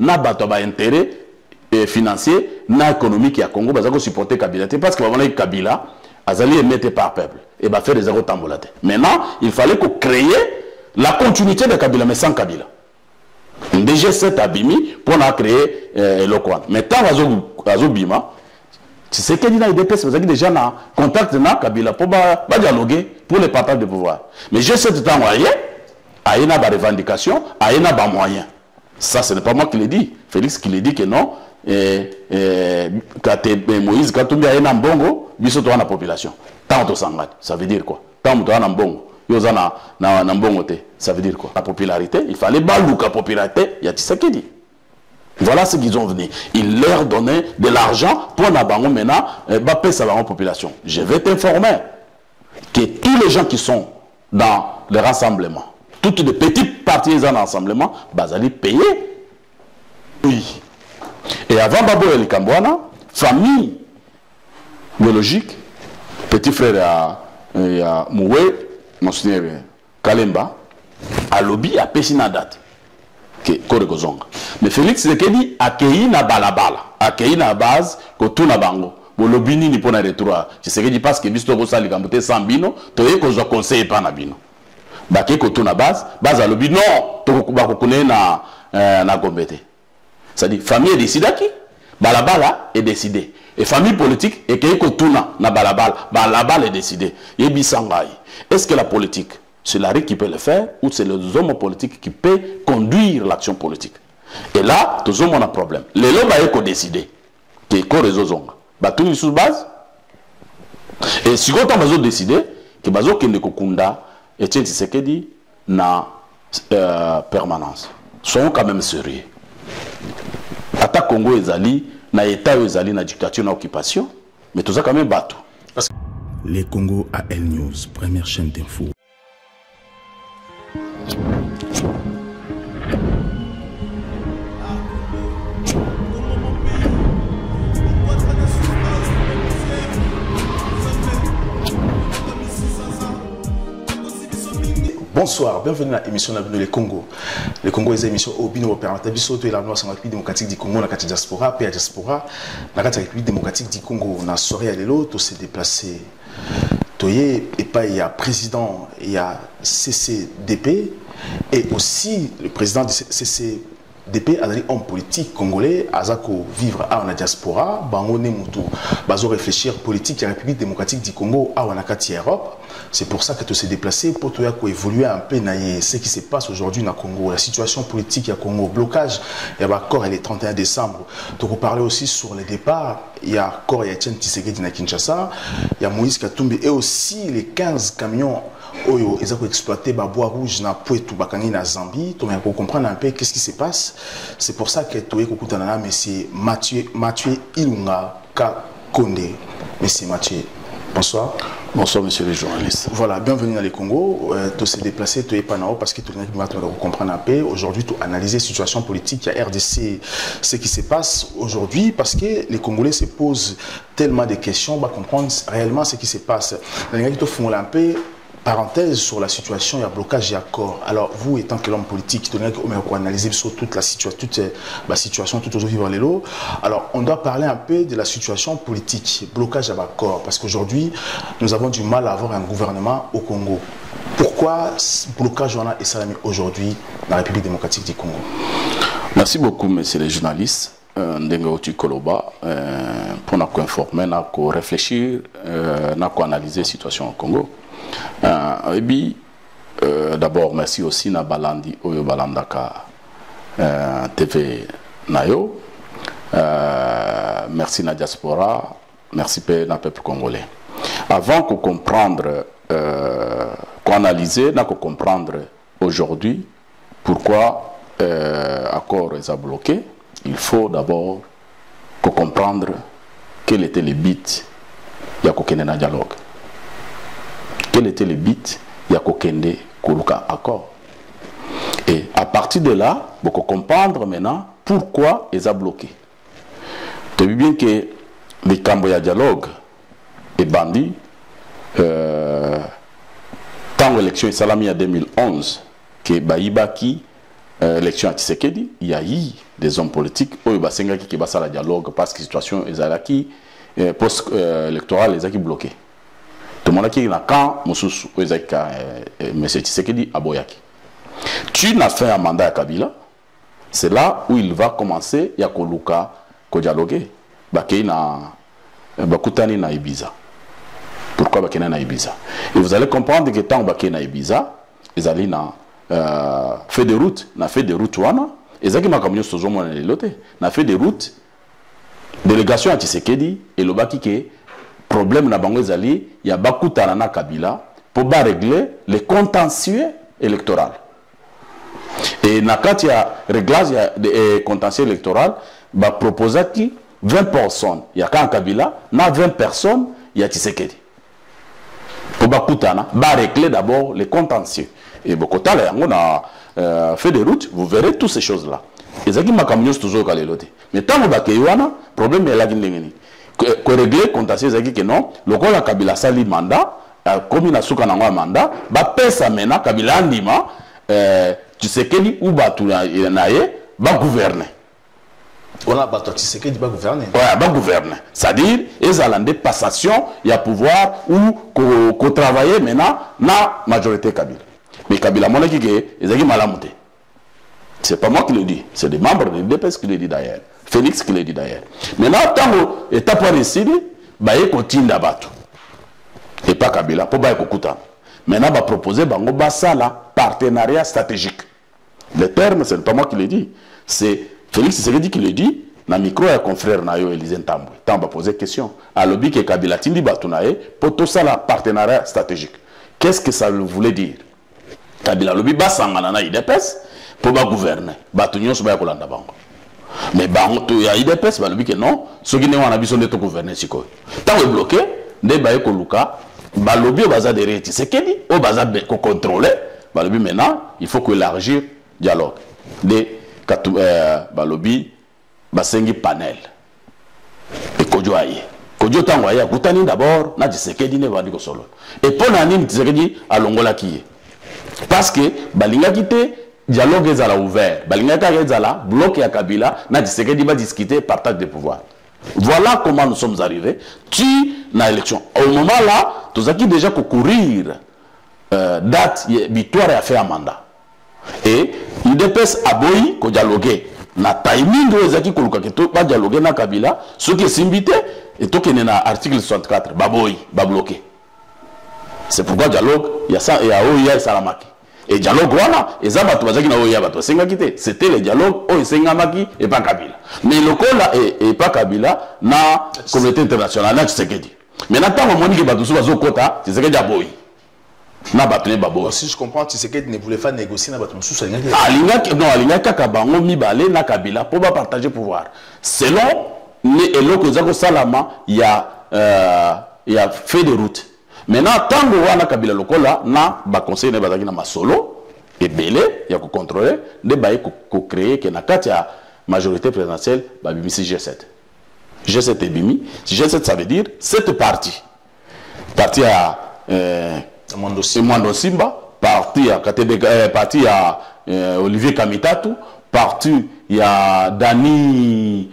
na bato ba intérêt financier na économique ya Congo bazako supporter Kabila parce que va Kabila azali émetté par peuple et va faire des zéro tambolate. Maintenant, il fallait qu'on crée la continuité de Kabila mais sans Kabila. Déjà cet abimi pour créer Lokwan. Mais tant azo bima tu sais qu'il y a des DPS parce que déjà na contact na Kabila pour dialoguer pour les partages de pouvoir. Mais j'ai cette temps il y a des revendications, il y a des moyens. Ça, ce n'est pas moi qui l'ai dit. Félix qui l'a dit que non. Moïse, quand il y a un bongo, il y a une population. Tant de sangat, ça veut dire quoi? Tant de un bongo, il y a un bongo, ça veut dire quoi? La popularité, il fallait balouka la popularité, il y a Tshisekedi. Voilà ce qu'ils ont venu. Ils leur donnaient de l'argent pour la bango maintenant, baper sa population. Je vais t'informer que tous les gens qui sont dans le rassemblement, toutes les petites parties dans l'ensemble, vous allez payer. Oui. Et avant Babo El Kambouana, famille biologique, petit frère à Moué, mon seigneur Kalemba, à lobby à Pessina date. Mais Félix Tshisekedi a accueilli na balabala, accueilli na base, que tout na bango. Bon lobby ni pour na retour. Tshisekedi parce que bisto ko sali kambote sambino, to ye ko zo conseiller pas na bino. Baké koto na base à lobby non to ko ba ko na gombete. C'est-à-dire famille est décidée qui balabala est décidé et famille politique et que koto na balabala est décidé. Yebi sangai. Est-ce que la politique c'est la RIC qui peut le faire ou c'est les hommes politiques qui peuvent conduire l'action politique? Et là, tous hommes ont un problème. Les lois sont décidés. Qui est réseau tout sous base. Et si on a décidé que bazo kende kokunda et tiens c'est ce que dit na permanence. Sont quand même sérieux. Ata Congo ezali na état ezali na dictature na occupation, mais tout ça quand même bateau. Les Congo AL News, première chaîne d'info. Bonsoir, bienvenue à l'émission de Les Congo. Les Congo est une émission au bino opérateur biso to la République démocratique du Congo, la diaspora, la diaspora, la République démocratique du Congo, on a soirée à l'élo, tout s'est déplacé. Toye et pas il y a président, il y a CCDP et aussi le président de CCDP a dit homme politique congolais, Azako vivre à la diaspora, Bangone Moutou, bazo réfléchir politique, la République démocratique du Congo à Wanakati Europe. C'est pour ça que tu s'est déplacé pour toi évoluer un peu dans ce qui se passe aujourd'hui dans le Congo, la situation politique au Congo, blocage, il y a encore le 31 décembre. Tu peux parler aussi sur le départ, il y a encore Etienne Tshisekedi à Kinshasa, il y a Moïse Katumbi et aussi les 15 camions Oyo, ils ont exploité Bois Rouge na Poitou Bakani na Zambie. Tu peux comprendre un peu qu'est-ce qui se passe. C'est pour ça que tu es Kokutanana, mais c'est Mathieu Ilunga Kakonde. Monsieur Mathieu. Bonsoir. Bonsoir, monsieur les journalistes. Voilà, bienvenue dans les Congo. Tu s'es déplacé, tu es pas là parce que tu dois comprendre un peu. Aujourd'hui, tu analyses la situation politique à RDC, ce qui se passe aujourd'hui, parce que les Congolais se posent tellement de questions, on va comprendre réellement ce qui se passe. Tu font un peu parenthèse sur la situation, il y a blocage et accord. Alors, vous, étant que l'homme politique, vous analysez sur toute la situation, tout aujourd'hui vivre les lots. Alors, on doit parler un peu de la situation politique, blocage et accord, parce qu'aujourd'hui, nous avons du mal à avoir un gouvernement au Congo. Pourquoi ce blocage on a et salami aujourd'hui dans la République démocratique du Congo? Merci beaucoup, messieurs les journalistes. Ndengo Koloba pour nous informer, nous réfléchir, nous analyser la situation au Congo. D'abord, merci aussi na Balandi Oyo Balandaka TV Nayo. Merci na diaspora, merci na peuple congolais. Avant qu'on comprendre, qu'on analyse, qu'on comprendre aujourd'hui pourquoi l'accord est bloqué, il faut d'abord comprendre quel était le but de dialogue. Quel était le but de Kokende Koluka accord. Et à partir de là, vous pouvez comprendre maintenant pourquoi ils ont bloqué. Tu vois bien que les Camboya dialogue et bandit, tant l'élection est salami en 2011, que Baïbaki élection à Tshisekedi, il y a eu des hommes politiques qui ont qui passent la dialogue parce que la situation est post-électorale est bloquée. Tout le monde qui est dans camp, M. Tshisekedi à Boyaki. Tu n'as fait un mandat à Kabila, c'est là où il va commencer à dialoguer. Bakei na Bakutani na Ibiza. Pourquoi Bakei na Ibiza? Et vous allez comprendre que tant Bakei na Ibiza, ils allaient na fait des routes, na fait des routes wana, et ça qui m'a camion sur mon élote, na fait des routes, délégation à Tshisekedi et le baki que problème na bango ezali, il y a Bakutana na Kabila pour ba régler les contentieux électoraux. Et quand il y a réglage des contentieux électoraux, bah proposer qui 20 personnes, il y a qu'un Kabila, na 20 personnes, il y a Tshisekedi. Pour Bakutana, bah régler d'abord les contentieux. Et beaucoup de temps, on a fait des routes, vous verrez toutes ces choses-là. Et ça qui m'a camion toujours calé l'autre. Mais tant que vous avez un problème, il y a que régler contentieux, c'est que non, le coup la Kabila sali mandat, comme il a souka un mandat, bah pesa mena Kabila andima, Tshisekedi ou Batuna naye, bah gouverner. On a battu Tshisekedi va gouverner. Ouais, va gouverner. C'est-à-dire, ils ont des passations, il y a pouvoir ou qu'on travaille maintenant na majorité Kabila. Mais Kabila mon qui est, ils ont mal à monter. C'est pas moi qui le dis, c'est des membres de l'UDPS qui le dit d'ailleurs. Félix qui le dit d'ailleurs. Maintenant, tant que l'état pas décidé, bah il continue d'abattre. Et pas Kabila, pour bah écouter. Maintenant, va proposer bango basa la partenariat stratégique. Le terme, c'est pas moi qui le dis, c'est Félix Tshisekedi qui le dit, dans le micro, il y a un confrère Nayo Élisée Ntambwe. Tant va poser question. À l'objet que Kabila Tindi Batunaye, pour tout ça, la partenariat stratégique. Qu'est-ce que ça voulait dire? Kabila Lobi Basangana na IDPS pour gouverner. Batunyon Soba Kolanda Bango. Mais il y a IDPS, Balobi que non, ceux qui n'ont pas besoin de gouverner, c'est quoi? Tant que bloqué, des bails Koluka, Balobi au bazar de Réti, c'est qu'il dit, au bazar de contrôler, Balobi maintenant, il faut élargir le dialogue. Des Balobi, Basengi panel. Et Kodjo Aye. Kodjo Tangoye, Koutani d'abord, n'a dit c'est qu'il dit, ne va dire solo. Et pour l'anime, c'est qu'il dit, à Longola qui est. Parce que Balinga quitté, dialogue est ouvert. Balinga est bloqué à Kabila, n'a dit c'est qu'il va discuter partage des pouvoirs. Voilà comment nous sommes arrivés. Tu n'as élection. Au moment là, tu as déjà courir date, victoire et à faire un mandat. Et il dépêche à Boyi qu'on dialogue. Na timing de Zaki Kolukaketo, pas dialoguer na Kabila, ce qui est invité, et tout qui est dans l'article 64, Baboyi, ba bloqué. C'est pourquoi dialogue, il y a ça, il y a OIA et Salamaki. Et dialogue, voilà, et ça, c'était le dialogue, Sengamaki et pas Kabila. Mais le cas là, et pas Kabila, na communauté internationale, là, tu sais que dit. Mais maintenant, on dit que Batoussou va au quota, tu sais que dit Aboyi. Na Batouné Babo. Si je comprends, tu sais qu'il ne voulait pas négocier na Batoussou. Non, Alinga Kakabango Mibale, na Kabila, pour pas partager pouvoir. Selon les Eloko Salama, il y a fait des routes. Maintenant, tant que wana Kabila lokola na ba conseil ne bazaki na masolo et belé ya ko contrôler de ba ko créer que na kati ya majorité présidentielle ba bimisi G7. G7 et bimi, G7 ça veut dire cette partie à Mwando Simba, parti à KTB, parti à Olivier Kamitatu, parti à Dani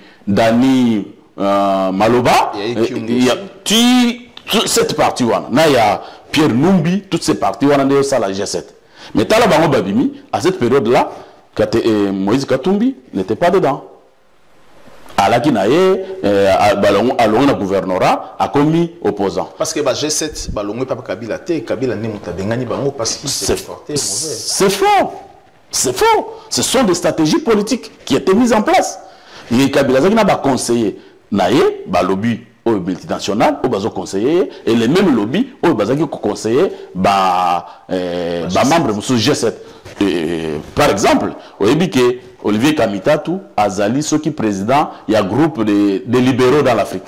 Maloba, il y a cette partie il y a Pierre Numbi, toutes ces parties on a ça la G7. Mais Talabango Babimi, à cette période-là, Moïse Katumbi n'était pas dedans. Alaki Naye, Alon na gouvernorat, a commis opposant. Parce que G7, Balongo Papa Kabila, Kabila n'est pas Bengani Bango parce que c'est faux. C'est faux. Ce sont des stratégies politiques qui étaient mises en place. Et Kabila n'a pas conseillé Naye, lobby au multinational, au bazo conseiller, et les mêmes lobbies au bazo qui conseiller, membre de G7. Par exemple, au que Olivier Kamitatu, Azali, ceux qui président, il y a un groupe de libéraux dans l'Afrique.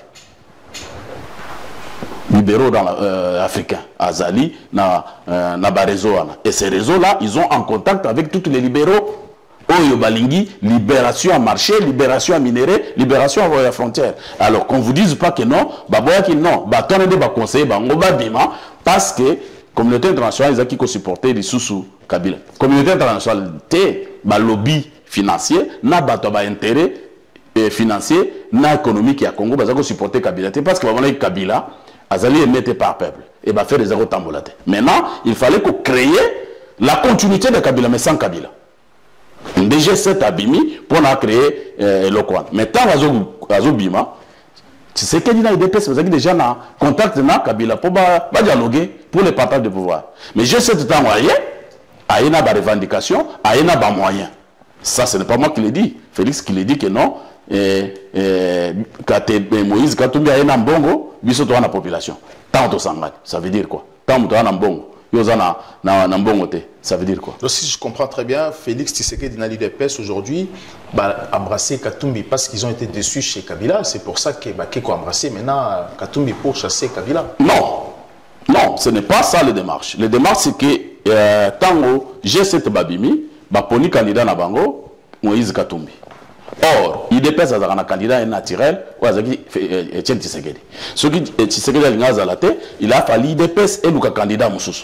Libéraux africains. Azali, na réseau. Et ces réseaux-là, ils ont en contact avec tous les libéraux. Oyo Balingi, libération à marché, libération à minerai, libération à la frontière. Alors qu'on ne vous dise pas que non, non, conseiller, parce que la communauté internationale, ils ont qui supporter les sous Kabila. Communauté internationale, ba lobby financier, na bato ba intérêt financier, na économique ya Congo, bazako supporter Kabila. Parce que vraiment Kabila, azali émetté par peuple et va faire des zéro tambolate. Maintenant, il fallait qu'on crée la continuité de Kabila, mais sans Kabila. Déjà cet abimi pour créer le coin. Mais tant que Bima, tu sais qu'il y a des personnes qui déjà en contact avec Kabila pour dialoguer pour le partage de pouvoir. Mais j'ai cette temps moyen, il y a des revendications, il y a des moyens. Ça, ce n'est pas moi qui le dis. Félix qui le dit que non. Moïse Katumbi a un bongo, biso to la population. Tant de sangal, ça veut dire quoi? Tant de bongo. Ça veut dire quoi? Donc si je comprends très bien, Félix Tshisekedi n'a l'UDPS aujourd'hui embrasser Katumbi parce qu'ils ont été déçus chez Kabila. C'est pour ça que Keko a embrassé maintenant Katumbi pour chasser Kabila. Non, non, ce n'est pas ça le démarche. Le démarche c'est que Tango, G7 Babimi, Baponi candidat na bango, Moïse Katumbi. Or, l'UDPS a un candidat naturel, Etienne Tshisekedi. Ce qui Tshisekedi il a fallu l'UDPS et le candidat Moussous.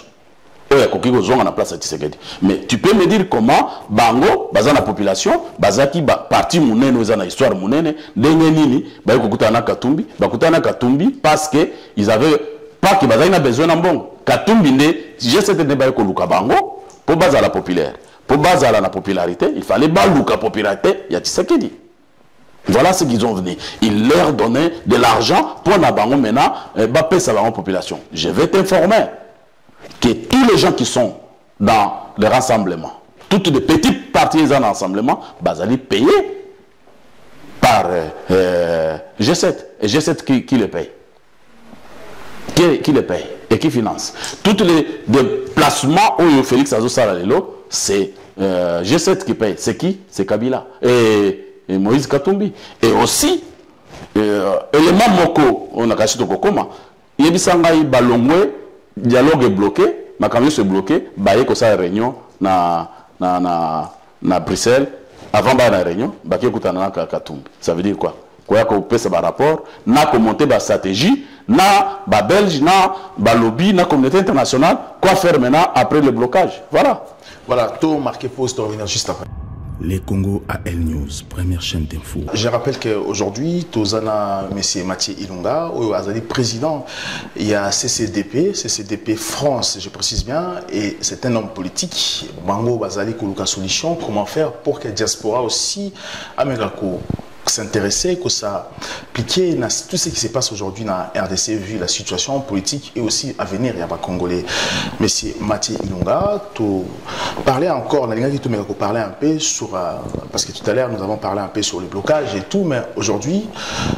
Mais tu peux me dire comment Bango, dans la population, Bazaki, parti mounene, dans l'histoire mounene, Dengenini, Katumbi, Katumbi, parce qu'ils avaient pas que Bazaki n'a besoin d'un bon. Katumbi, j'ai cette débat avec Bango, pour baser la populaire. Pour baser la popularité, il fallait balouka popularité, il y a Tshisekedi. Voilà ce qu'ils ont venu. Ils leur donnaient de l'argent pour la Bango maintenant, Bappé sa population. Je vais t'informer que tous les gens qui sont dans le rassemblement, toutes les petites parties dans le rassemblement, bazali payés par G7. Et G7 qui les paye? Qui les paye et qui finance? Tous les déplacements où Félix Azo Salalelo, c'est G7 qui paye. C'est qui? C'est Kabila. Et Moïse Katumbi. Et aussi, élément Moko, on a caché tout Kokoma, Yebisangaï Balongwe, dialogue est bloqué, ma camion se bloqué, baye ko sa réunion na Bruxelles avant la réunion, baké kutana Katumbi. Ça veut dire quoi? Quoi qu'on pèse par rapport, na commenté ba stratégie, na ba belge, na ba lobby, na communauté internationale, quoi faire maintenant après le blocage? Voilà. Voilà, tout marqué pause, on revient juste après. Les Congo AL News, première chaîne d'info. Je rappelle qu'aujourd'hui, Tozana M. Mathieu Ilunga, président, il y a CCDP France, je précise bien, et c'est un homme politique. Bango Bazali Koluka Solution, comment faire pour que la diaspora aussi, Amegako, s'intéresser, que ça appliquer tout ce qui se passe aujourd'hui dans la RDC, vu la situation politique et aussi à venir, il y a pas Congolais. Monsieur Mathieu Ilunga, tu parlais encore, parler un peu sur, parce que tout à l'heure nous avons parlé un peu sur le blocage et tout, mais aujourd'hui,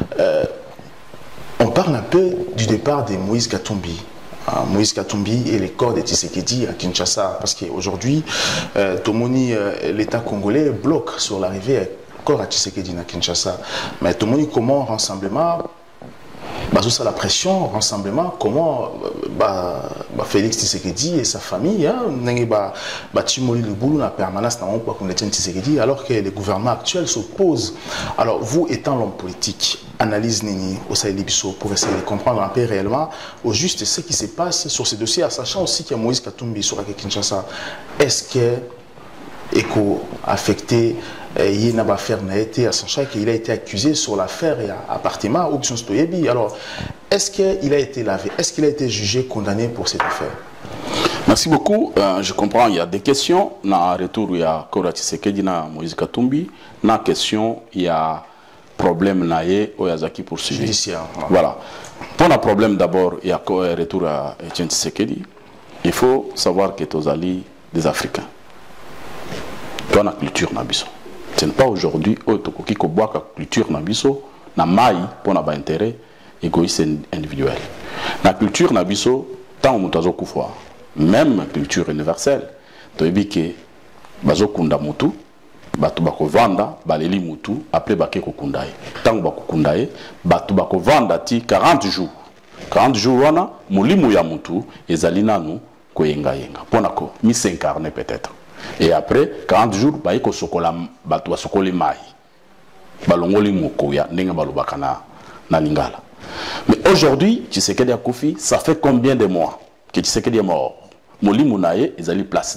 on parle un peu du départ de Moïse Katumbi. Moïse Katumbi et les corps de Tshisekedi à Kinshasa, parce qu'aujourd'hui, Tomoni, l'État congolais bloque sur l'arrivée à Tshisekedi à Kinshasa. Mais tout le monde, comment rassemblement, ça la pression, rassemblement, comment Félix Tshisekedi et sa famille, Timoli le boulot la permanence dans le Tshisekedi, alors que le gouvernement actuel s'oppose. Alors vous étant l'homme politique, analyse Nini au Saïlibiso pour essayer de comprendre un peu réellement au juste ce qui se passe sur ces dossiers, sachant aussi qu'il y a Moïse Katumbi sur Kinshasa. Est-ce que Eko affecté il n'a pas fait à sachant qu'il a été accusé sur l'affaire appartement ou Stoyebi. Alors, est-ce qu'il a été lavé? Est-ce qu'il a été jugé, condamné pour cette affaire? Merci beaucoup. Je comprends, il y a des questions. Dans le retour, il y a Kora Tshisekedi na Moïse Katumbi. Dans la question, il y a problème naïe Oyazaki poursuivi. Judiciaire. Voilà. Pour le problème, d'abord, il y a retour à Etienne Tshisekedi. Il faut savoir que Tozali des Africains. Dans la culture nabiso. Ce n'est pas aujourd'hui qui boit la culture nabiso na mai pour na ba intérêt égoïste individuel. La culture nabiso tant mutazo kufwa même culture universelle to ebike bazo kunda mutu batu bako vanda baleli mutu après bake ko kundaye tant bako kundaye batu bako vanda ti 40 jours wana mulimu ya mutu ezali nanu ko yenga pona ko mi s'incarner peut-être. Et après 40 jours, il y a un sokoli mai. Balongoli mokoya, nenga balobaka na lingala. Mais aujourd'hui, Tshisekedi Akoufi, ça fait combien de mois que Tshisekedi est mort? Moli Mounaye, ils allaient place nini.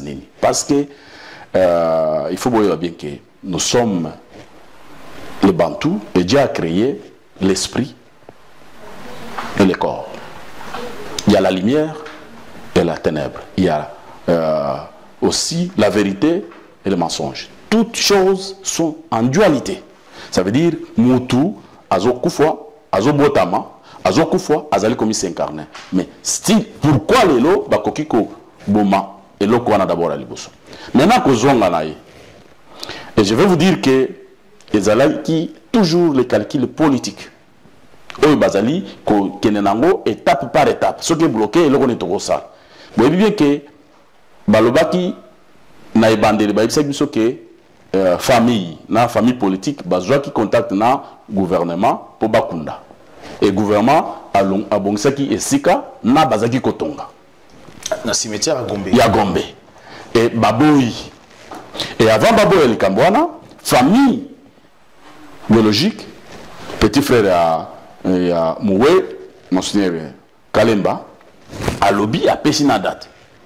Parce que il faut voir bien que nous sommes les Bantous et Dieu a créé l'esprit et le corps. Il y a la lumière et la ténèbre. Il y a aussi la vérité et le mensonge. Toutes choses sont en dualité. Ça veut dire Moutou, Azo Koufwa, Azo Botama, Azo Koufwa, Azali Komi s'incarner. Mais pourquoi les lots, Bakokiko, Boma, et l'Okwana d'abord à Liboso. Maintenant, et je vais vous dire que les Alaki, toujours les calculs politiques. Oyo bazali ko kenenango étape par étape. Ce qui est bloqué, le connaît trop ça. Vous voyez bien que balobaki na ebandeli ba ibisa biso que famille politique bazwa qui contacte na gouvernement pour bakunda. Et gouvernement a bongsaki esika na bazaki kotonga. Na cimetière à Gombe. Ya Gombe. Et baboui. Et avant baboui el Kambwana, famille biologique, petit frère à Moué, monseigneur Kalemba, à lobby à Pessina date.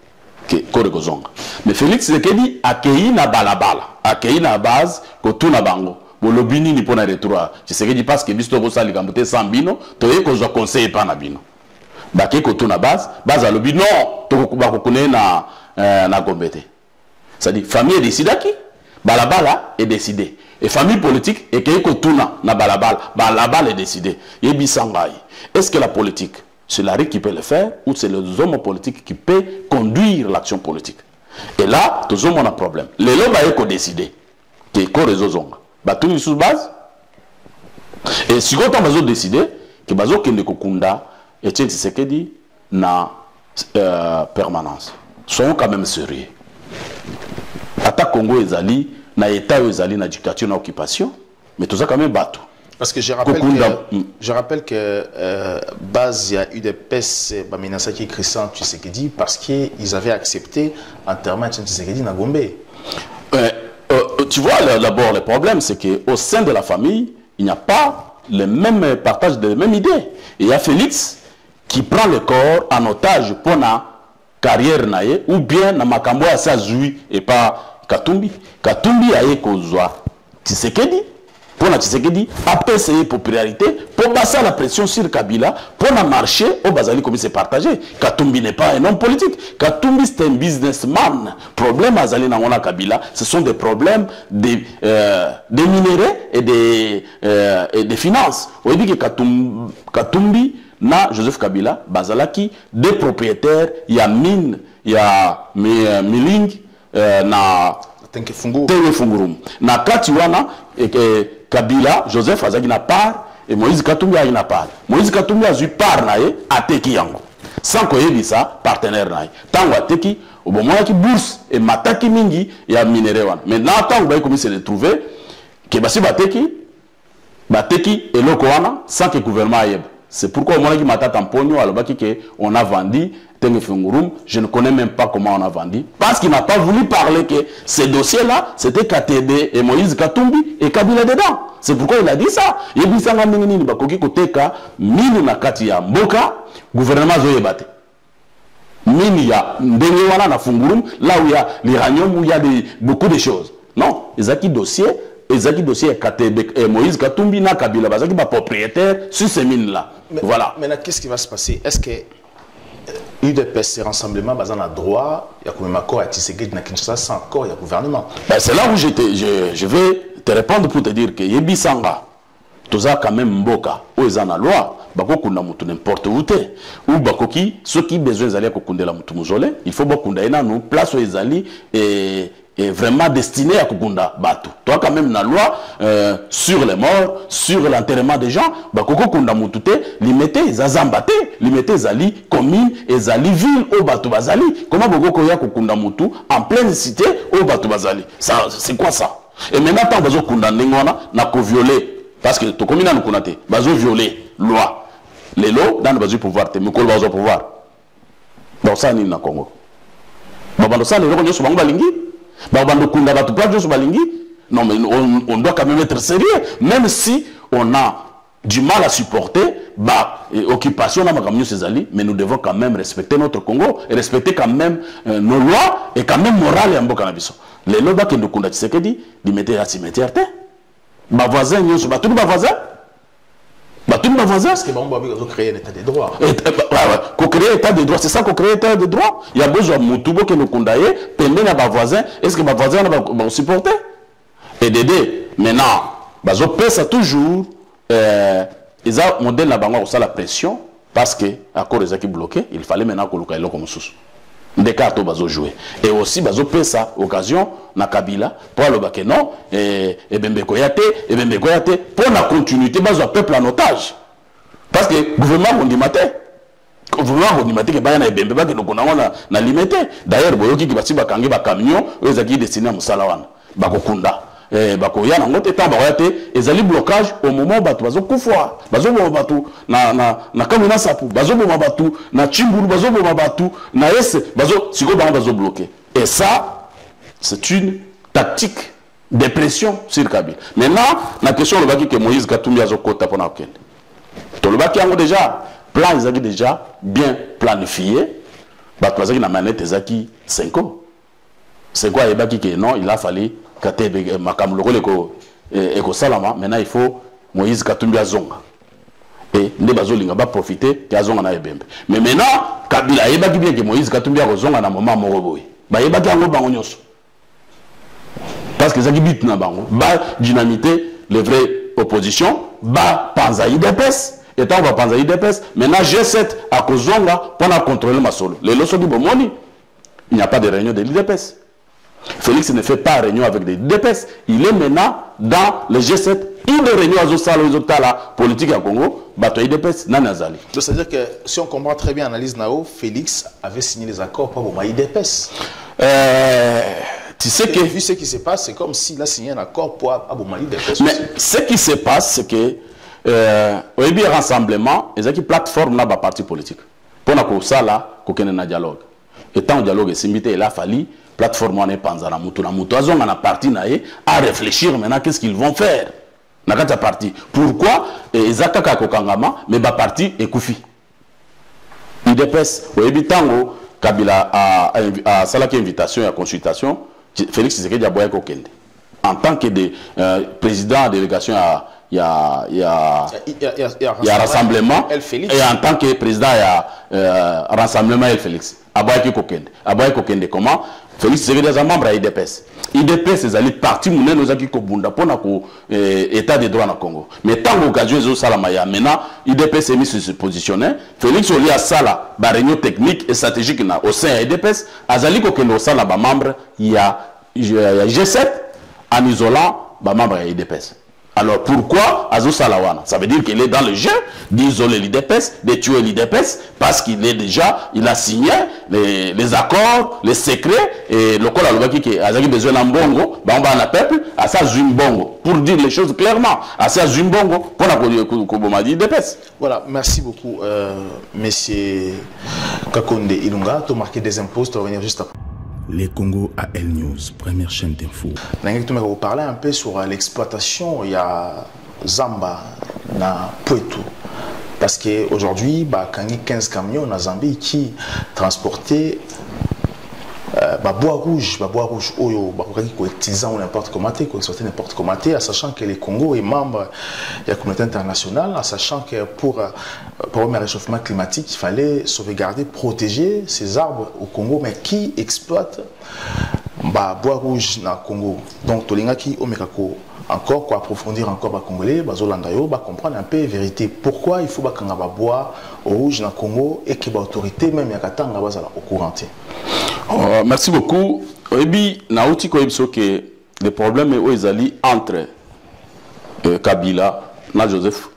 Mais Félix Sekedi a accueilli na balabala, accueilli na base, que tout na bango. Bon lobby ni pour na retour. Je sais que parce que bisto ko sali kambote 100 bino, to ye ko zo conseiller pas na bino. Baké ko tout na base à lobby non, to ko ba ko connaît na Gombete. C'est-à-dire famille décidaki, balabala est décidé. Et famille politique et que tout na balabala est décidé. Yebi sangai. Est-ce que la politique c'est la qui peut le faire ou c'est les hommes politiques qui peuvent conduire l'action politique? Et là, tous hommes ont un problème. Les hommes ont décidé que les réseaux ont sous base. Et si on a décidé que bazo kende kokunda et tiens c'est ce que dit na permanence. Sont quand même sérieux. Attaque Congo ezali na état ezali na dictature na occupation, mais tout ça quand même bateau. Parce que je rappelle que base il y a eu des PES Baminasaki Christian Tshisekedi parce qu'ils avaient accepté enterrement Tshisekedi na Gombe. Tu vois d'abord le problème c'est que au sein de la famille il n'y a pas le même partage de mêmes idées. Il y a Félix qui prend le corps en otage pour la carrière naïe ou bien na makambo à sa zui et pas Katumbi. Katumbi a kozwa Tshisekedi. Pour la Tshisekedi, a essayé popularité, pour passer la pression sur Kabila, pour la marché, au Bazali comme c'est partagé. Katumbi n'est pas un homme politique. Katumbi c'est un businessman. Problème à Zali Nangona Kabila, ce sont des problèmes des minéraux et des finances. On dit que Katumbi, na Joseph Kabila, Bazalaki, des propriétaires, il y a mine, il y a Miling, na Tenke Fungurum. Na Katiwana, et Kabila, Joseph Azagi na part, et Moïse Katumbi a une part. Moïse Katumbi a eu part nae, a teki yango. Sans qu'on ait ça, partenaire nae. Tango a teki, au bon moment qui bourse, et mataki mingi, il y a minéré wan. Maintenant, tango baye comme se le trouver, que basi bateki, et l'okoana, sans que le gouvernement aille. C'est pourquoi au moment qui m'a tamponio, alors on a vendu Tengue Fungurum, je ne connais même pas comment on a vendu. Parce qu'il n'a pas voulu parler que ces dossiers-là, c'était KTD et Moïse Katumbi et Kabila dedans. C'est pourquoi il a dit ça. Il a dit ça, mine na kati ya mboka, gouvernement zoyebate. Mine ya ndengewana na Fungurum, là où il y a l'uranium, où il y a beaucoup de choses. Non, les acquis dossiers, KTB et Moïse Katumbi na Kabila, parce qu'il est propriétaire sur ces mines-là. Voilà. Maintenant, qu'est-ce qui va se passer? Est-ce que UDPS, ces rassemblements, basés en droit, il y a quand même accord à Tshisekedi na Kinshasa sans accord, il y a gouvernement. Ben, c'est là où je vais te répondre pour te dire que Yebi Sanga, tout ça quand même Mboka, où ils ont la loi, bako kunda mutu n'importe où t'es, ou bako qui, ceux qui besoin d'aller à la mutu muzole, il faut bako kunda ina nous place où ils allaient est vraiment destiné à Kukunda Batu. Toi, quand même, la loi sur les morts, sur l'enterrement des gens, Bakoko Kunda Mutute, limité, Zazambate, limité Zali, commune, et Zali, ville, au Batu Bazali. Comment Boko Koya Kukunda Mutu, en pleine cité, au Batu Bazali? Ça, c'est quoi ça? Et maintenant, tant Bazo Kunda Nengwana, n'a qu'au violer, parce que tout comme il a nous connaît, Bazo violer, loi. Les lois, dans le Bazo pouvoir, te Mukol Bazo pouvoir. Donc ça, ni na Congo. Babando ça, les lois, nous sommes balingi. Non, mais on doit quand même être sérieux, même si on a du mal à supporter, occupation, mais nous devons quand même respecter notre Congo et respecter quand même nos lois et quand même morale et ambo cannabis. Les lois qui nous condamnent, c'est que dit, ils mettent à cimetière. Ma voisin, nous sommes tous ma voisin. Tous ma voisin. Parce que on va créer un état de droit. Qu'on crée un état de droit, c'est ça qu'on crée un état de droit. Il y a besoin de Moutoubo qui nous condamne, pendant ma voisin, est-ce que ma voisin va supporter? Et d'aider. Maintenant, on pèse toujours. Ils ont modèle la banque la pression parce que à cause des qui bloqués, il fallait maintenant que le comme sous des cartes bazo jouer et aussi bazo pesa occasion na Kabila pour le baké non et Bembe Koyate pour la continuité bazo peuple en otage parce que gouvernement on dit matin gouvernement on dit matin que ba na Bembe ba que nous connaissons na limité d'ailleurs boyoki ki basi ba kangi ba camion eux qui destiné à musalawana ba kokunda bakoya na ngote tamba koyate ezali blocage au moment bato bazo kufwa bazo bo bato na kamina sapu bazo bo bato na chimbulu bazo bo bato na ese bazo siko bazo bloqué et ça c'est une tactique de pression sur Kabila. Maintenant la question le baki que Moïse Katumbi azo kota pona okende to le baki yango déjà plan ezaki déjà bien planifié bato bazaki na manette ezaki 5 ans 5 ans et baki que non il a fallu maintenant il faut Moïse Katumbi azonga et ne bazolinga ba profiter ya zonga na ebembe mais maintenant Kabila yebaki bien que Moïse Katumbi azonga na moment moko boy ba yebaki yango bango nyonso parce que zaki bit na bango ba dynamiter les vraies oppositions ba panza IDPS et tant va panza IDPS maintenant G7 à kozonga pour contrôler masolo les loso di bomoni il n'y a pas de réunion de l'IDPS. Félix ne fait pas réunion avec des DPS. Il est maintenant dans le G7. Une réunion à la politique à Congo, bateau IDPS, nanazali. Donc c'est-à-dire que si on comprend très bien l'analyse Nao, Félix avait signé les accords pour IDPS. Tu sais que... Vu ce qui se passe, c'est comme s'il a signé un accord pour Abouma IDPS. Mais ce qui se passe, c'est que au début rassemblement, ils ont une plateforme là, parti politique. Pour que ça là, qu'on ait un dialogue. Et tant le dialogue est simité, il a fallu plateforme on est panzana mutu na mutu azonga na parti nae à réfléchir maintenant qu'est-ce qu'ils vont faire na kata parti pourquoi ezakaka kokangama mais ba parti ekufi IDPS oyebitango Kabila a salaki invitation à consultation Félix Tshisekedi aboya kokende en tant que président de délégation il y a rassemblement et en tant que président il y a rassemblement et Félix aboya kokende comment Félix Tshisekedi est un membre de l'IDPS. IDPS est allé parti mouné nous a dit que Bunda pour état de droit dans le Congo. Mais tant qu'occasion est au Salamaya, maintenant IDPS est mis sur se positionner. Félix Oli a sala ba réunion technique et stratégique au sein de l'IDPS. Azali ko kendo sala ba membre il y a G7 en isolant ba membre de l'IDPS. Alors pourquoi Azo Salawana? Ça veut dire qu'il est dans le jeu d'isoler l'IDPS, de tuer l'IDPS, parce qu'il est déjà, il a signé les accords, les secrets, et le col a qui a besoin d'un bongo, on va à peuple, à ça bongo, pour dire les choses clairement, à ça bongo, pour la l'IDPS. Voilà, merci beaucoup, monsieur Kakonde Ilunga, tu as marqué des impôts, tu vas revenir juste après. Les Congo AL News, première chaîne d'info. On va parler un peu sur l'exploitation. Il y a Zamba, na Poitou. Parce qu'aujourd'hui, quand il y a 15 camions en Zambie qui transportaient bois rouge, utilisant n'importe comment, n'importe comment, sachant que le Congo est membre de la communauté internationale, sachant que pour le réchauffement climatique, il fallait sauvegarder, protéger ces arbres au Congo, mais qui exploite bois rouge dans le Congo. Donc, Tolingaki, Omekako, encore, quoi, approfondir encore les Congolais, Bazolandayo, comprendre un peu la vérité. Pourquoi il faut que bois rouge dans le Congo et que l'autorité, même Yakatanga, au courant. Merci beaucoup. Et Naouti que le problème est entre Kabila et Joseph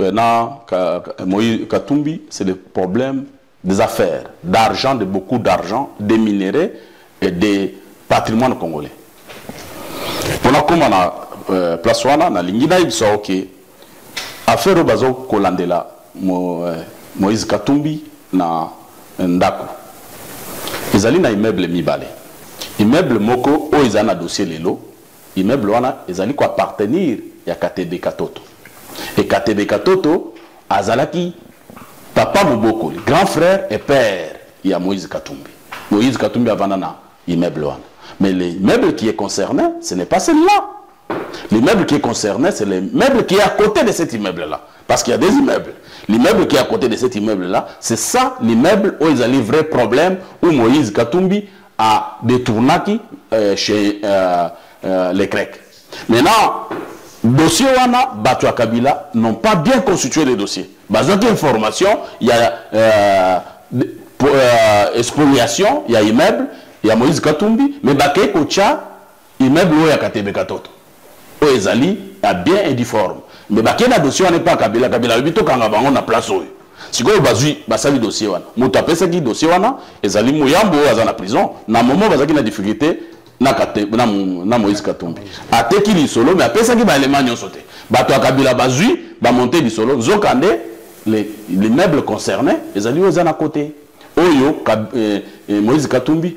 Moïse Katumbi, c'est le problème des affaires, d'argent, de beaucoup d'argent, des minéraux et des patrimoines congolais. Pour nous, comme on a place na lingina ibso ok affaire bazo kolandela Moïse Katumbi na ndako. Ezali na immeuble mibale. Immeuble moko o ezana dossier lelo. Immeuble wana ezali ko appartenir ya KTB Katoto. Et KTB Katoto azalaki papa Moboko, grand frère et père, il y a Moïse Katumbi. Moïse Katumbi avant na immeuble. Mais l'immeuble qui est concerné, ce n'est pas celui-là. L'immeuble qui est concerné, c'est l'immeuble qui est à côté de cet immeuble-là. Parce qu'il y a des immeubles. L'immeuble qui est à côté de cet immeuble-là, c'est ça l'immeuble où ils ont un vrai problème, où Moïse Katumbi a détourné chez les Grecs. Maintenant, dossier wana, Batua Kabila n'ont pas bien constitué les dossiers. Basant information, il y a spoliation, il y a immeuble, il y a Moïse Katumbi, mais Baké Kocha, immeuble où il y a Katebe Katoto. Où Ezali a bien indiforme. Mais Baké na dossier wana pas Kabila, Kabila bito kanga bango na place oyo. Sikoyo bazui basali dossier wana. Mutu apesa ki dossier wana, Ezali Mouyambo aza na prison, na moment bazaki na difficulté na Moïse Katumbi. Ateki lisolo mais apesa ki ba élément nyonso te. Bato Kabila bazui ba monter lisolo, nzokande l'immeuble concerné, Ezali oza na côté. Oyo Moïse Katumbi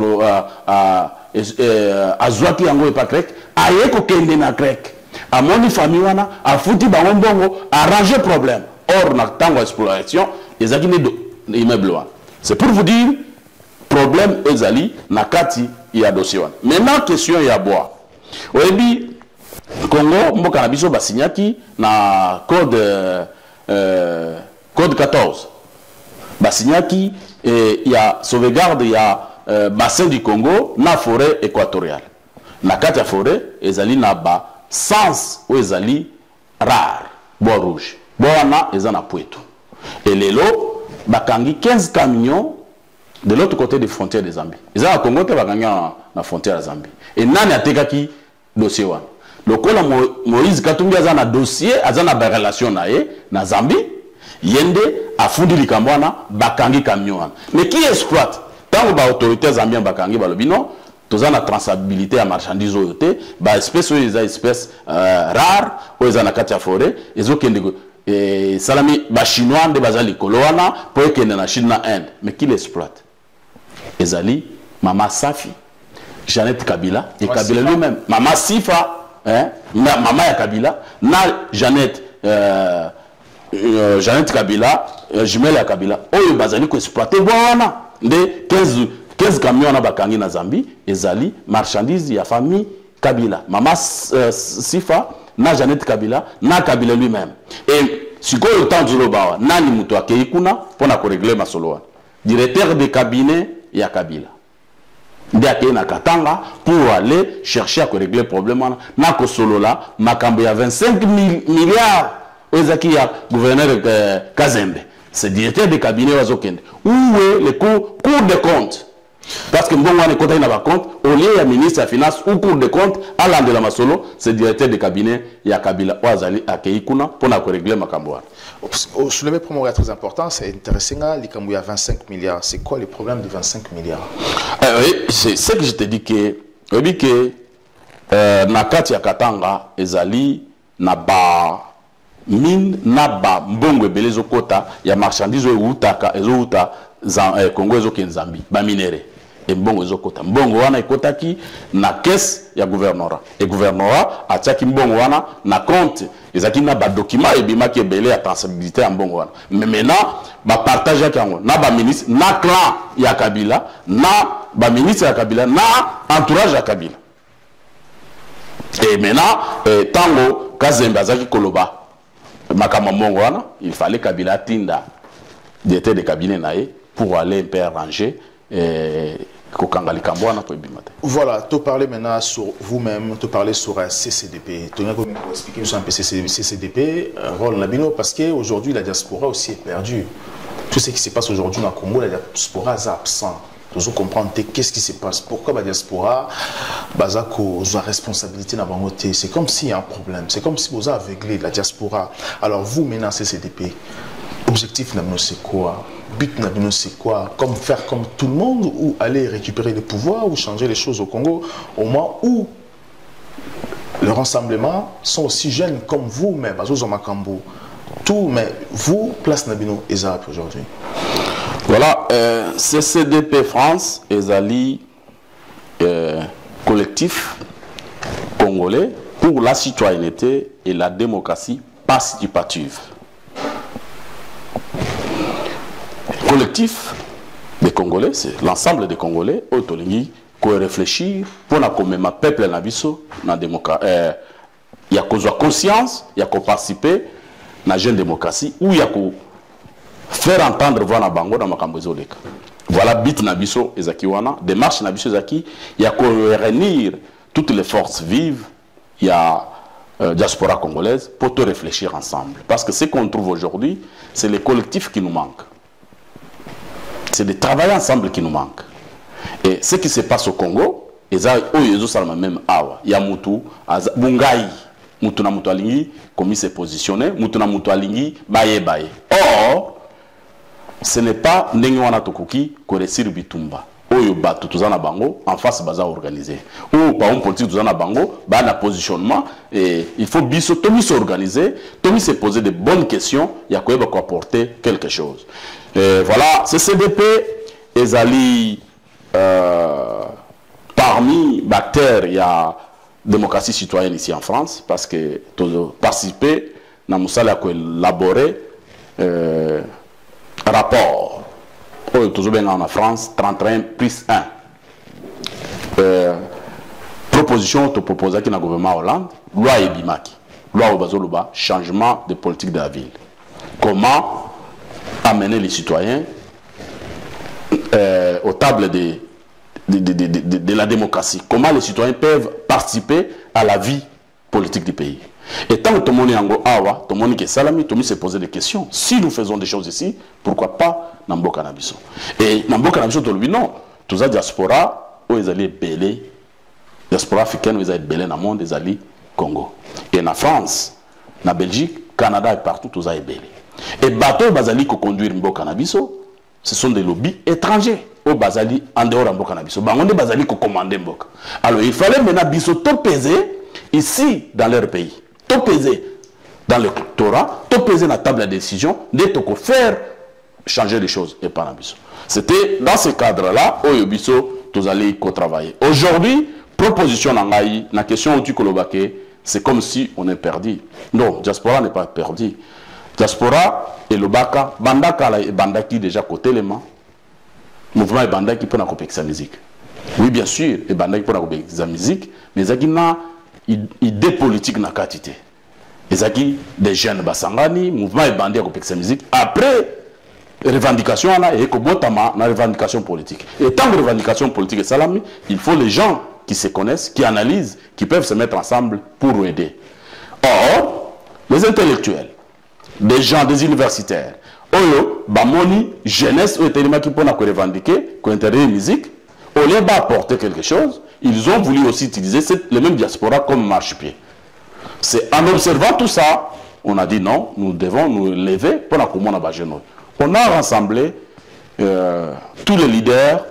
a zwaki yango epa grec, aye ko kende na grec. A moni famille wana, a fouti bango mbongo, a arrangé problème. Or, na tango exploration, ezaki ne immeuble wana. C'est pour vous dire, problème ezali, na kati, il y a dossier wana. Maintenant, question ya bois. Oyebi, Congo, mboka na biso basignaki na code 14. Basignaki, il y a sauvegarde, il y a bassin du Congo, na forêt équatoriale. Na kati ya forêt, ezali na ba sens où ezali rare, bois rouge. Boana ezana Pueto. Et lelo, bakangi 15 camions de l'autre côté des frontières de Zambie. Ezana Congo te bakangi na frontière de Zambie. Et nani atekaki dossier wana. Lokola Moïse Katumbi azana dossier, azana ba relation na ye na Zambie. Yende afundi likambwana bakangi camion wana. Mais qui exploite? Tant ba autorité zambienne bakangi balobino, toza na traçabilité ya marchandise oyote, ba espèce oyo eza espèce rare, oyo eza na kati ya forêt, ezokende salami ba chinois nde bazali kolowana po ekende na Chine na Inde. Mais qui l'exploite? Ezali Mama Safi, Jeannette Kabila et Kabila lui-même. Mama Sifa, hein, maman ya Kabila, na Jeannette Jeannette Kabila, jumelle ya Kabila, oyo bazali ko exploiter bwana nde 15 camions na bakangi na Zambie, ezali marchandise ya famille Kabila. Mama Sifa, na Jeannette Kabila, na Kabila lui-même. Et sikoyo tanzulo bawa, nani mutu akei kuna pona ko régler masolo. Directeur de cabinet ya Kabila. Nde akei na Katanga pour aller chercher à régler le problème na ko solo la makambo ya 25 milliards ezaki ya gouverneur Kazembe. C'est directeur de cabinet wazokende. Où est le cours de compte? Parce que mbongo wana kota ina ba compte, au lieu ya ministre ya finance ou cours de compte à l'ande la masolo, c'est directeur de cabinet ya Kabila wazali akei kuna pona ko régler makambo wana. Soulever pour moi très important, c'est intéressant, il y a 25 milliards. C'est quoi le problème de 25 milliards? Oui, c'est ce que je te dis que Nakati ya Katanga ezali na ba mine na ba mbongo ebelezo kota ya marchandise utaka ezouta Congo ezoke Zambie ba minere et mbongo ezokota mbongo wana ekotaki na caisse ya gouvernorat et gouvernorat atiaki mbongo wana na compte ezaki na ba document ebimaki ebele ya traçabilité ya mbongo wana. Mais maintenant ba partage yango na ba ministre na clan ya Kabila na ba ministre ya Kabila na entourage ya Kabila. Et maintenant tango Kazembe azaki koloba makama mbongo wana, il fallait Kabila tinda directeur de cabinet nae pour aller un peu arranger voilà, tu parler maintenant sur vous-même, tu parler sur un CCDP. Tu as expliqué un peu CCDP, rôle Nabino, parce qu'aujourd'hui la diaspora aussi est perdue. Tout ce qui se passe aujourd'hui dans le Congo, la diaspora est absente. Nous comprendre qu'est-ce qui se passe, pourquoi la diaspora a la responsabilité dans le. C'est comme s'il y a un problème, c'est comme si vous avez aveuglé la diaspora. Alors vous maintenant CCDP, objectif c'est quoi? But c'est quoi? Comme faire comme tout le monde ou aller récupérer le pouvoir ou changer les choses au Congo au moment où les rassemblements sont aussi jeunes comme vous, mais tout, mais vous, place Nabino Ezap aujourd'hui. Voilà, CCDP France, Ezali, collectif congolais pour la citoyenneté et la démocratie participative. collectif des Congolais, c'est l'ensemble des Congolais, autolingi, qui réfléchir pour que peuple nabiso na démocratie, il y a conscience, il y a participer na jeune démocratie, ou il y a faire entendre voix na bango dans makambozo leka. Voilà bit nabiso ezaki wana, démarche nabiso ezaki, il y a réunir toutes les forces vives, il y a diaspora congolaise pour te réfléchir ensemble. Parce que ce qu'on trouve aujourd'hui, c'est les collectifs qui nous manquent. C'est de travailler ensemble qui nous manque. Et ce qui se passe au Congo, il y a même awa. Il y a Moutou, Bungai, Moutou na Moutou alingi, comme il s'est positionné, Moutou na Moutou alingi, baye baye. Or, ce n'est pas Nengiwana Tokuki, Koresir Bitumba. Oyo batu tuzana bango, en face baza organisé. Ou par exemple politique tuzana bango, ba na positionnement, et il faut biso, Tomi s'organiser, Tomi se poser de bonnes questions, il y a quoi apporter quelque chose. Voilà, ce CDP, ezali parmi acteurs, il y a démocratie citoyenne ici en France, parce que participer, na musala ko élaborer rapport. Toujours bien en France, 31 plus 1. Proposition, tu proposes qui dans le gouvernement Hollande, loi et Bimaki. Loi au changement de politique de la ville. Comment amener les citoyens aux tables de la démocratie. Comment les citoyens peuvent participer à la vie politique du pays. Et tant que tout le monde est en Awa, tout le monde est salami, tout le monde se pose des questions. Si nous faisons des choses ici, pourquoi pas Nambo Canabiso? Et Nambo Canabiso, tout le monde, non. Tous les diaspora, où ils allaient belé, diaspora africaine, où ils allaient belé dans le monde, ils allaient Congo. Et en France, en Belgique, Canada et partout, tous allaient belé. Et bateau, bazali ko conduire Mbo Canabiso, ce sont des lobbies étrangers. Au bazali, en dehors de Mbo Canabiso. Bangonde bazali ko commander Mboka. Alors il fallait maintenant biso tout peser ici dans leur pays. Tout peser dans le Torah, tout peser dans la table de décision, de faire changer les choses et pas Nabiso. C'était dans ce cadre-là où Yobiso, tous allez travailler. Aujourd'hui, proposition Nangaï, la question où tu kolobake, c'est comme si on est perdu. Non, diaspora n'est pas perdu. Diaspora et le baka, bandaka et bandaki déjà côté les mains. Mouvement et bandaki pour la complexe musique. Oui, bien sûr, et bandaki pour la complexe musique, mais il y a une idée politique na quantité. Il y a des jeunes basangani, mouvement et bandaki complexe musique. Après, revendication et kobotama na revendication politique. Et tant que revendication politique est salami, il faut les gens qui se connaissent, qui analysent, qui peuvent se mettre ensemble pour aider. Or, les intellectuels, des gens, des universitaires, oyo, bamoni, jeunesse, ou étellement qui peuvent revendiquer, qui intéressent la musique, au lieu d'apporter quelque chose, ils ont voulu aussi utiliser le même diaspora comme marche-pied. C'est en observant tout ça, on a dit non, nous devons nous lever pour la commune à Bajeno. On a rassemblé tous les leaders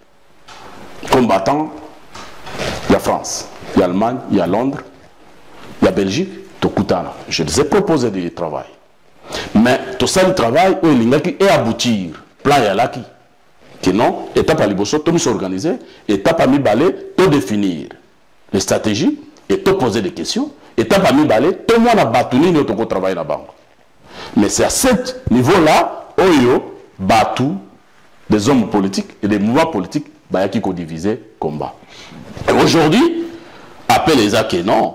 combattants. Il y a France, il y a Allemagne, il y a Londres, il y a Belgique, Tokutana. Je les ai proposé du travail. Mais tout ça, le travail, il est aboutir. Plan Yalaki. Que non, étape à Liboso, tout s'organiser, étape à mi-balé, tout définir les stratégies, et tout poser des questions, étape à mi-balé, tout le monde a battu, nous avons travaillé là-bas. Mais c'est à ce niveau-là, Oyo, Batou, des hommes politiques et des mouvements politiques, qui ont divisé combat. Et aujourd'hui, appelle les acquis, non.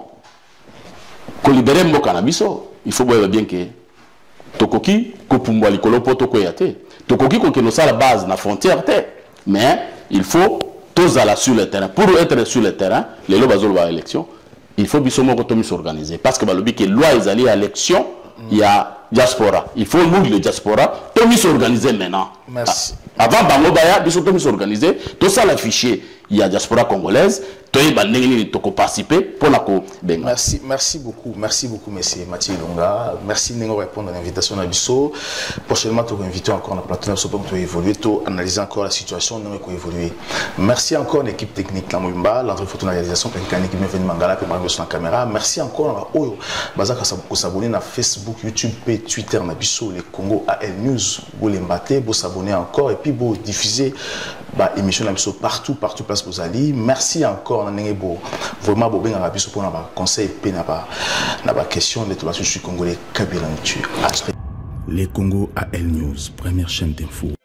Qu'on libère Mbo Canabiso, il faut bien que Tokoki, Kopumwa Likolo Poto Yate, Tokoki, qu'on ait la base, la frontière, mais il faut tous aller sur le terrain. Pour être sur le terrain, les lois à l'élection, il faut que s'organiser. Parce que les lois sont allées à l'élection, il y a diaspora. Il faut nous, le diaspora, tout s'organiser maintenant. Merci. Avant Bangobaya, ils sont s'organiser. Tout ça, le fichier, il y a diaspora congolaise. Merci beaucoup, monsieur Mathieu Longa. Merci de répondre à l'invitation à Bissot. Prochainement, tu vas inviter encore dans le plateau pour évoluer, analyser encore la situation, évoluer. Merci encore à l'équipe technique, la Moumba, l'entreprise de réalisation, l'équipe de Mangala, qui m'a sur la caméra. Merci encore à Oyo, Bazaka s'abonner à Facebook, YouTube et Twitter, na Bissot, les Congo AL News, vous les battez, vous s'abonner encore et puis vous diffuser l'émission partout, place vous allez. Merci encore. Vraiment, pour conseil et question de tout congolais. Les Congo AL News, première chaîne d'info.